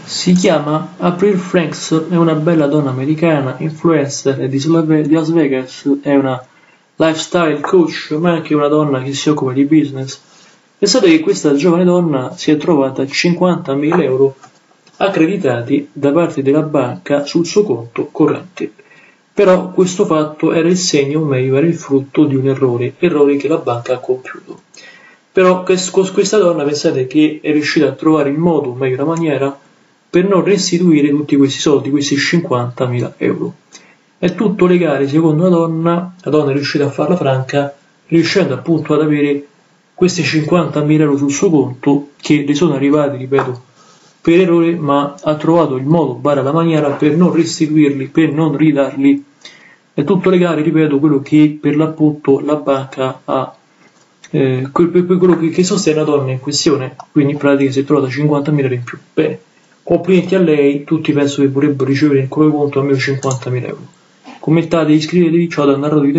Si chiama April Franks, è una bella donna americana, influencer di Las Vegas, è una lifestyle coach, ma è anche una donna che si occupa di business. Pensate che questa giovane donna si è trovata 50.000 euro accreditati da parte della banca sul suo conto corrente. Però questo fatto era il segno, o meglio era il frutto di un errore che la banca ha compiuto. Però questa donna, pensate che è riuscita a trovare il modo, o meglio la maniera, per non restituire tutti questi soldi, questi 50.000 euro. È tutto legale, secondo la donna è riuscita a farla franca, riuscendo appunto ad avere questi 50.000 euro sul suo conto, che le sono arrivati, ripeto, per errore, ma ha trovato il modo, la maniera per non restituirli, per non ridarli. È tutto legale, ripeto, quello che per l'appunto la banca ha, quello che sostiene la donna in questione, quindi in pratica si è trovata 50.000 euro in più. Bene, complimenti a lei, tutti penso che vorrebbero ricevere in quel conto almeno 50.000 euro. Commentate, iscrivetevi, ciao da Narrato